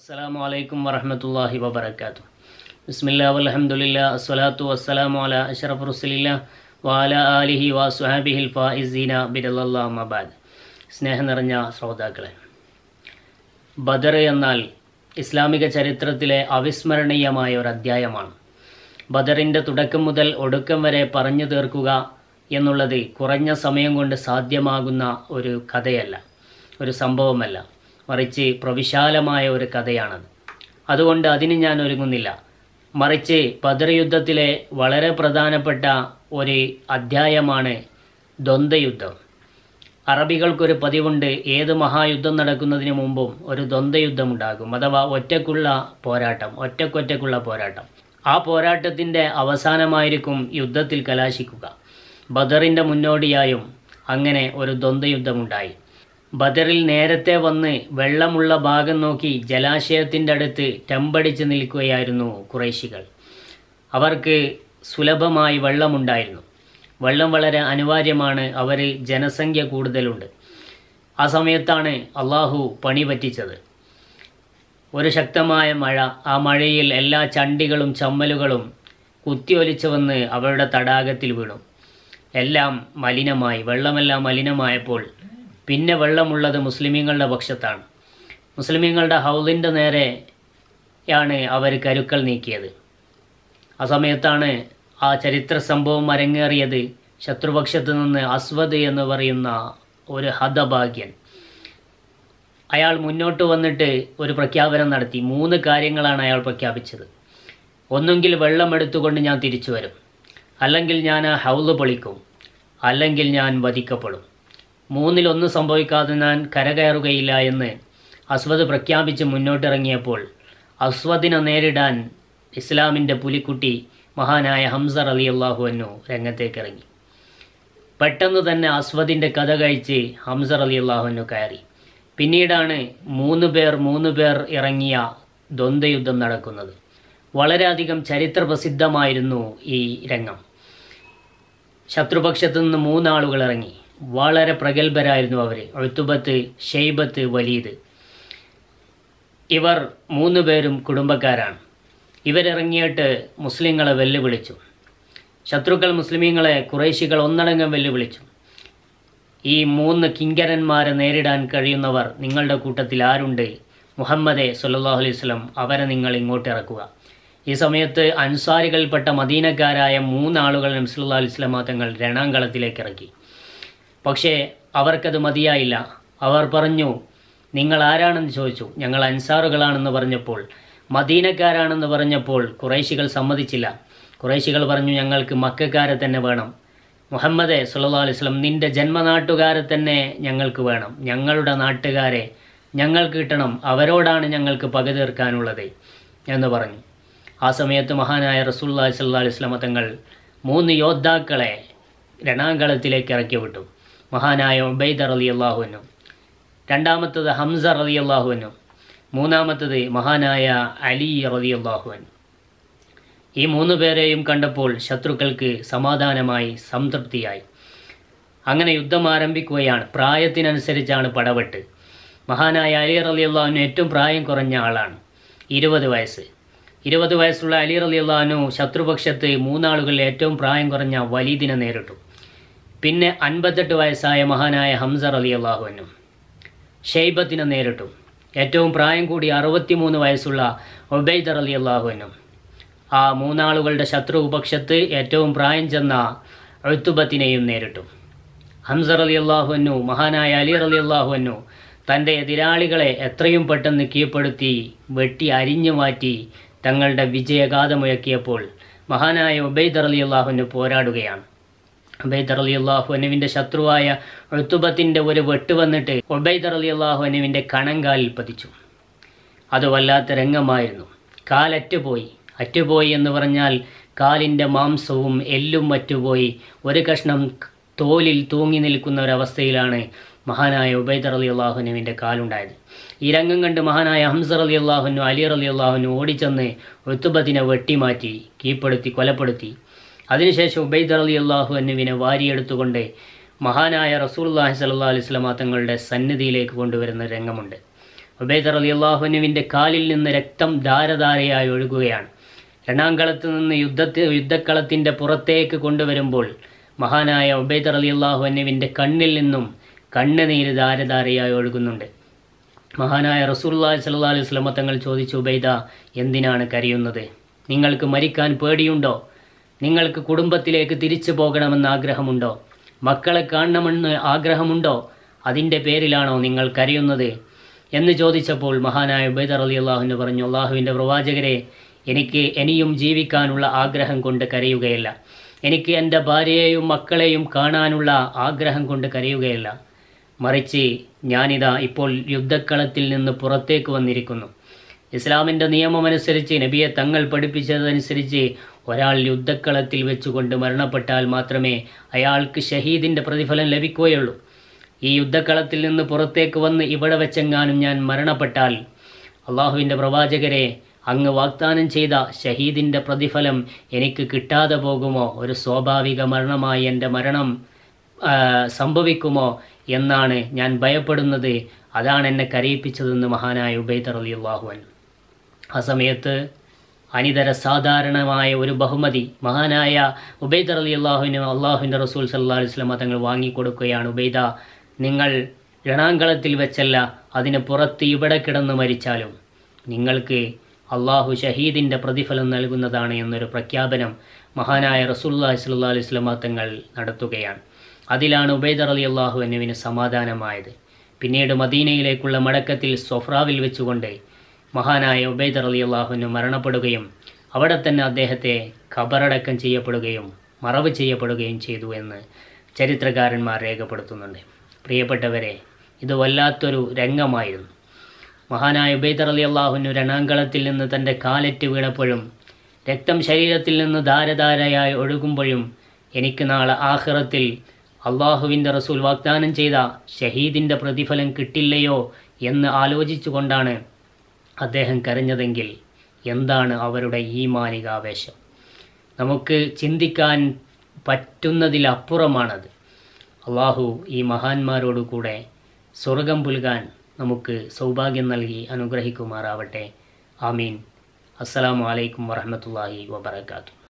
അസ്സലാമു അലൈക്കും വറഹ്മത്തുള്ളാഹി വബറകാതുഹു. ബിസ്മില്ലാഹി വൽഹംദുലില്ലാഹി അസ്സലാത്തു വസ്സലാമു അലാ അഷ്റഫി റസൂലില്ലാഹി വഅലാ ആലിഹി വസ്വഹബിഹിൽ ഫായിസീന ബിറളില്ലാഹി അമ്മാ ബഅദ്. സ്നേഹം നിറഞ്ഞ ശ്രോതാക്കളെ, ബദർ എന്നാൽ ഇസ്ലാമിക ചരിത്രത്തിലെ അവിസ്മരണീയമായ ഒരു അധ്യായമാണ്. ബദറിൻ്റെ തുടക്കം മുതൽ ഒടുക്കം വരെ പറഞ്ഞു തീർക്കുക എന്നുള്ളത് കുറഞ്ഞ സമയം കൊണ്ട് സാധ്യമാകുന്ന ഒരു കഥയല്ല, ഒരു സംഭവമല്ല, മറിച്ച് പ്രവിശാലമായ ഒരു കഥയാണത്. അതുകൊണ്ട് അതിന് ഞാൻ ഒരുങ്ങുന്നില്ല. മറിച്ച് ബദർ യുദ്ധത്തിലെ വളരെ പ്രധാനപ്പെട്ട ഒരു അധ്യായമാണ് ദ്വന്ദ്വയുദ്ധം. അറബികൾക്കൊരു പതിവുണ്ട്, ഏത് മഹായുദ്ധം നടക്കുന്നതിന് മുമ്പും ഒരു ദ്വന്ദ്വയുദ്ധമുണ്ടാകും, അഥവാ ഒറ്റക്കുള്ള പോരാട്ടം. ആ പോരാട്ടത്തിൻ്റെ അവസാനമായിരിക്കും യുദ്ധത്തിൽ കലാശിക്കുക. ബദറിൻ്റെ മുന്നോടിയായും അങ്ങനെ ഒരു ദ്വന്ദ്വയുദ്ധമുണ്ടായി. ബദറിൽ നേരത്തെ വന്ന് വെള്ളമുള്ള ഭാഗം നോക്കി ജലാശയത്തിൻ്റെ അടുത്ത് ടെമ്പടിച്ച് നിൽക്കുകയായിരുന്നു ഖുറൈശികൾ. അവർക്ക് സുലഭമായി വെള്ളമുണ്ടായിരുന്നു. വെള്ളം വളരെ അനിവാര്യമാണ്, അവർ ജനസംഖ്യ കൂടുതലുണ്ട്. ആ സമയത്താണ് അള്ളാഹു പണി പറ്റിച്ചത്. ഒരു ശക്തമായ മഴ. ആ മഴയിൽ എല്ലാ ചണ്ടികളും ചമ്മലുകളും കുത്തിയൊലിച്ചു വന്ന് അവരുടെ തടാകത്തിൽ വീണു. എല്ലാം മലിനമായി. വെള്ളമെല്ലാം മലിനമായപ്പോൾ പിന്നെ വെള്ളമുള്ളത് മുസ്ലിമീങ്ങളുടെ പക്ഷത്താണ്. മുസ്ലിമീങ്ങളുടെ ഹൗദിൻ്റെ നേരെയാണ് അവർ കരുക്കൾ നീക്കിയത്. ആ സമയത്താണ് ആ ചരിത്ര സംഭവം അരങ്ങേറിയത്. ശത്രുപക്ഷത്ത് നിന്ന് അസ്വദ് എന്ന് പറയുന്ന ഒരു ഹതഭാഗ്യൻ, അയാൾ മുന്നോട്ട് വന്നിട്ട് ഒരു പ്രഖ്യാപനം നടത്തി. 3 കാര്യങ്ങളാണ് അയാൾ പ്രഖ്യാപിച്ചത്. ഒന്നുകിൽ വെള്ളം എടുത്തുകൊണ്ട് ഞാൻ തിരിച്ചു വരും, അല്ലെങ്കിൽ ഞാൻ ആ ഹൗദ് പൊളിക്കും, അല്ലെങ്കിൽ ഞാൻ വധിക്കപ്പെടും. 3-1 സംഭവിക്കാതെ ഞാൻ കരകയറുകയില്ല എന്ന് അസ്വദ് പ്രഖ്യാപിച്ച് മുന്നോട്ടിറങ്ങിയപ്പോൾ അസ്വദിനെ നേരിടാൻ ഇസ്ലാമിൻ്റെ പുലിക്കുട്ടി മഹാനായ ഹംസ റളിയല്ലാഹു അൻഹു രംഗത്തേക്കിറങ്ങി. പെട്ടെന്ന് തന്നെ അസ്വദിൻ്റെ കഥ കഴിച്ച് ഹംസ റളിയല്ലാഹു അൻഹു കയറി. പിന്നീടാണ് 3 പേർ ഇറങ്ങിയ ദ്വന്ദ്വയുദ്ധം നടക്കുന്നത്. വളരെയധികം ചരിത്ര പ്രസിദ്ധമായിരുന്നു ഈ രംഗം. ശത്രുപക്ഷത്തു നിന്ന് 3 ആളുകൾ ഇറങ്ങി. വളരെ പ്രഗത്ഭരായിരുന്നു അവർ, ഉത്ബത്ത്, ഷൈബത്ത്, വലീദ്. ഇവർ 3 പേരും കുടുംബക്കാരാണ്. ഇവരിറങ്ങിയിട്ട് മുസ്ലിങ്ങളെ വെല്ലുവിളിച്ചു. ശത്രുക്കൾ മുസ്ലിമീങ്ങളെ ഖുറൈശികൾ ഒന്നടങ്കം വെല്ലുവിളിച്ചു. ഈ 3 കിങ്കരന്മാരെ നേരിടാൻ കഴിയുന്നവർ നിങ്ങളുടെ കൂട്ടത്തിൽ ആരുണ്ട്? മുഹമ്മദേ സ്വല്ലല്ലാഹു അലൈഹി വസല്ലം, അവരെ നിങ്ങൾ ഇങ്ങോട്ട് ഇറക്കുക. ഈ സമയത്ത് അൻസാരികൾപ്പെട്ട മദീനക്കാരായ 3 ആളുകൾ നബി സല്ലല്ലാഹു അലൈഹി വസല്ലം തങ്ങൾ രണാങ്കളത്തിലേക്ക് ഇറക്കി. പക്ഷേ അവർക്കത് മതിയായില്ല. അവർ പറഞ്ഞു, നിങ്ങൾ ആരാണെന്ന് ചോദിച്ചു. ഞങ്ങൾ അൻസാറുകളാണെന്ന് പറഞ്ഞപ്പോൾ, മദീനക്കാരാണെന്ന് പറഞ്ഞപ്പോൾ ഖുറൈശികൾ സമ്മതിച്ചില്ല. ഖുറൈശികൾ പറഞ്ഞു, ഞങ്ങൾക്ക് മക്കക്കാരെ തന്നെ വേണം. മുഹമ്മദേ സ്വല്ലല്ലാഹു അലൈഹി വസല്ലം, നിൻ്റെ ജന്മനാട്ടുകാരെ തന്നെ ഞങ്ങൾക്ക് വേണം. ഞങ്ങളുടെ നാട്ടുകാരെ ഞങ്ങൾക്ക് കിട്ടണം, അവരോടാണ് ഞങ്ങൾക്ക് പക തീർക്കാനുള്ളത് എന്ന് പറഞ്ഞു. ആ സമയത്ത് മഹാനായ റസൂലുള്ളാഹി സ്വല്ലല്ലാഹു അലൈഹി വസല്ലം തങ്ങൾ 3 യോദ്ധാക്കളെ രണാങ്കളത്തിലേക്ക് ഇറക്കി വിട്ടു. മഹാനായ ഉബൈദ റളിയല്ലാഹു അൻഹു, രണ്ടാമത്തത് ഹംസ റളിയല്ലാഹു അൻഹു, മൂന്നാമത്തത് മഹാനായ അലി റളിയല്ലാഹു അൻഹു. ഈ 3 പേരെയും കണ്ടപ്പോൾ ശത്രുക്കൾക്ക് സമാധാനമായി, സംതൃപ്തിയായി. അങ്ങനെ യുദ്ധം ആരംഭിക്കുകയാണ്. പ്രായത്തിനനുസരിച്ചാണ് പടവെട്ട്. മഹാനായ അലി റളിയല്ലാഹു അൻഹു ഏറ്റവും പ്രായം കുറഞ്ഞ ആളാണ്, 20 വയസ്സ്. 20 വയസ്സുള്ള അലി റളിയല്ലാഹു അൻഹു ശത്രുപക്ഷത്ത് 3 ആളുകളിൽ ഏറ്റവും പ്രായം കുറഞ്ഞ വലീദിനെ നേരിട്ടു. പിന്നെ 58 വയസ്സായ മഹാനായ ഹംസ റളിയല്ലാഹു അൻഹു ഷൈബത്തിനെ നേരിട്ടു. ഏറ്റവും പ്രായം കൂടി 63 വയസ്സുള്ള ഉബൈദ റളിയല്ലാഹു അൻഹു. ആ 3 ആളുകളുടെ ശത്രുപക്ഷത്ത് ഏറ്റവും പ്രായം ചെന്ന ഉത്ബത്തിനെയും നേരിട്ടു. ഹംസ റളിയല്ലാഹു അൻഹു, മഹാനായ അലി റളിയല്ലാഹു അൻഹു തൻ്റെ എതിരാളികളെ എത്രയും പെട്ടെന്ന് കീഴ്പ്പെടുത്തി വെട്ടി അരിഞ്ഞു മാറ്റി തങ്ങളുടെ വിജയഗാഥമുഴക്കിയപ്പോൾ മഹാനായ ഉബൈദ റളിയല്ലാഹു അൻഹു പോരാടുകയാണ്. ഉബൈദ റളിയല്ലാഹു അൻഹുവിൻ്റെ ശത്രുവായ ഉത്ബത്തിൻ്റെ ഒരു വെട്ട് വന്നിട്ട് ഉബൈദ റളിയല്ലാഹു അൻഹുവിൻ്റെ കണങ്കാലിൽ പതിച്ചു. അത് വല്ലാത്ത രംഗമായിരുന്നു. കാലറ്റുപോയി. അറ്റുപോയി എന്ന് പറഞ്ഞാൽ കാലിൻ്റെ മാംസവും എല്ലും അറ്റുപോയി. ഒരു കഷ്ണം തോലിൽ തൂങ്ങി നിൽക്കുന്ന ഒരവസ്ഥയിലാണ് മഹാനായ ഉബൈദ റളിയല്ലാഹു അൻഹുവിൻ്റെ കാലുണ്ടായത്. ഈ രംഗം കണ്ട് മഹാനായ ഹംസ റളിയല്ലാഹു അൻഹു, അലി റളിയല്ലാഹു അൻഹു ഓടിച്ചെന്ന് ഉത്ബത്തിനെ വെട്ടിമാറ്റി കീഴ്പ്പെടുത്തി കൊലപ്പെടുത്തി. അതിനുശേഷം ഉബൈദ റളിയല്ലാഹു അൻഹുവിനെ വാരിയെടുത്തുകൊണ്ട് മഹാനായ റസൂലുള്ളാഹി സ്വല്ലല്ലാഹു അലൈഹി വസല്ലം തങ്ങളുടെ സന്നിധിയിലേക്ക് കൊണ്ടുവരുന്ന രംഗമുണ്ട്. ഉബൈദ റളിയല്ലാഹു അൻഹുവിൻ്റെ കാലിൽ നിന്ന് രക്തം ധാരധാരയായി ഒഴുകുകയാണ്. രണാങ്കളത്ത് നിന്ന് യുദ്ധക്കളത്തിൻ്റെ പുറത്തേക്ക് കൊണ്ടുവരുമ്പോൾ മഹാനായ ഉബൈദ റളിയല്ലാഹു അൻഹുവിൻ്റെ കണ്ണിൽ നിന്നും കണ്ണുനീര് ധാരധാരയായി ഒഴുകുന്നുണ്ട്. മഹാനായ റസൂലുള്ളാഹി സ്വല്ലല്ലാഹു അലൈഹി വസല്ലം തങ്ങൾ ചോദിച്ചു, ഉബൈദ, എന്തിനാണ് കരയുന്നത്? നിങ്ങൾക്ക് മരിക്കാൻ പേടിയുണ്ടോ? നിങ്ങൾക്ക് കുടുംബത്തിലേക്ക് തിരിച്ചു പോകണമെന്ന് ആഗ്രഹമുണ്ടോ? മക്കളെ കാണണമെന്ന് ആഗ്രഹമുണ്ടോ? അതിൻ്റെ പേരിലാണോ നിങ്ങൾ കരയുന്നത് എന്ന് ചോദിച്ചപ്പോൾ മഹാനായ ഉബൈദ റളിയല്ലാഹു അൻഹു പറഞ്ഞു, അള്ളാഹുവിൻ്റെ പ്രവാചകരെ, എനിക്ക് ഇനിയും ജീവിക്കാനുള്ള ആഗ്രഹം കൊണ്ട് കരയുകയല്ല. എനിക്ക് എൻ്റെ ഭാര്യയെയും മക്കളെയും കാണാനുള്ള ആഗ്രഹം കൊണ്ട് കരയുകയല്ല. മറിച്ച് ഞാനിതാ ഇപ്പോൾ യുദ്ധക്കളത്തിൽ നിന്ന് പുറത്തേക്ക് വന്നിരിക്കുന്നു. ഇസ്ലാമിൻ്റെ നിയമമനുസരിച്ച്, നബിയെ തങ്ങൾ പഠിപ്പിച്ചതനുസരിച്ച് ഒരാൾ യുദ്ധക്കളത്തിൽ വെച്ചുകൊണ്ട് മരണപ്പെട്ടാൽ മാത്രമേ അയാൾക്ക് ഷഹീദിൻ്റെ പ്രതിഫലം ലഭിക്കുകയുള്ളൂ. ഈ യുദ്ധക്കളത്തിൽ നിന്ന് പുറത്തേക്ക് വന്ന് ഇവിടെ വെച്ചെങ്ങാനും ഞാൻ മരണപ്പെട്ടാൽ, അള്ളാഹുവിൻ്റെ പ്രവാചകരെ, അങ്ങ് വാഗ്ദാനം ചെയ്ത ഷഹീദിൻ്റെ പ്രതിഫലം എനിക്ക് കിട്ടാതെ പോകുമോ? ഒരു സ്വാഭാവിക മരണമായി എൻ്റെ മരണം സംഭവിക്കുമോ എന്നാണ് ഞാൻ ഭയപ്പെടുന്നത്. അതാണ് എന്നെ കരയിപ്പിച്ചതെന്ന് മഹാനായ ഉബൈദ റളിയല്ലാഹു അൻഹു. ആ സമയത്ത് അനിതര സാധാരണമായ ഒരു ബഹുമതി മഹാനായ ഉബൈദ റളിയല്ലാഹു അൻഹു അള്ളാഹുവിൻ്റെ റസൂൽ സല്ലല്ലാഹു അലൈഹി വസല്ലം തങ്ങൾ വാങ്ങിക്കൊടുക്കുകയാണ്. ഉബൈദ, നിങ്ങൾ രണാങ്കളത്തിൽ വെച്ചല്ല, അതിന് പുറത്ത് ഇവിടെ കിടന്ന് മരിച്ചാലും നിങ്ങൾക്ക് അള്ളാഹു ഷഹീദിൻ്റെ പ്രതിഫലം നൽകുന്നതാണ് എന്നൊരു പ്രഖ്യാപനം മഹാനായ റസൂലുള്ളാഹി സ്വല്ലല്ലാഹു അലൈഹി വസല്ലം തങ്ങൾ നടത്തുകയാണ്. അതിലാണ് ഉബൈദ റളിയല്ലാഹു അൻഹുവിന് സമാധാനമായത്. പിന്നീട് മദീനയിലേക്കുള്ള മടക്കത്തിൽ സൊഫ്രാവിൽ വെച്ചുകൊണ്ട് മഹാനായ ഉബൈദ റളിയല്ലാഹു അൻഹു മരണപ്പെടുകയും അവിടെ തന്നെ അദ്ദേഹത്തെ ഖബറടക്കം ചെയ്യപ്പെടുകയും മറവ് ചെയ്യപ്പെടുകയും ചെയ്തു എന്ന് ചരിത്രകാരന്മാർ രേഖപ്പെടുത്തുന്നുണ്ട്. പ്രിയപ്പെട്ടവരെ, ഇത് വല്ലാത്തൊരു രംഗമായിരുന്നു. മഹാനായ ഉബൈദ റളിയല്ലാഹു അൻഹു രണാങ്കളത്തിൽ നിന്ന് തൻ്റെ കാലറ്റ് വീണപ്പോഴും രക്തം ശരീരത്തിൽ നിന്ന് ധാരധാരയായി ഒഴുകുമ്പോഴും എനിക്ക് നാളെ ആഖിറത്തിൽ അള്ളാഹുവിൻ്റെ റസൂൽ വാഗ്ദാനം ചെയ്ത ഷഹീദിൻ്റെ പ്രതിഫലം കിട്ടില്ലയോ എന്ന് ആലോചിച്ചുകൊണ്ടാണ് അദ്ദേഹം കരഞ്ഞതെങ്കിൽ എന്താണ് അവരുടെ ഈമാനികാവേശം? നമുക്ക് ചിന്തിക്കാൻ പറ്റുന്നതിലപ്പുറമാണത്. അള്ളാഹു ഈ മഹാന്മാരോടു കൂടെ സ്വർഗം പുൽകാൻ നമുക്ക് സൗഭാഗ്യം നൽകി അനുഗ്രഹിക്കുമാറാവട്ടെ. ആമീൻ. അസ്സലാമു അലൈക്കും വറഹ്മത്തുള്ളാഹി വബറകാതുഹു.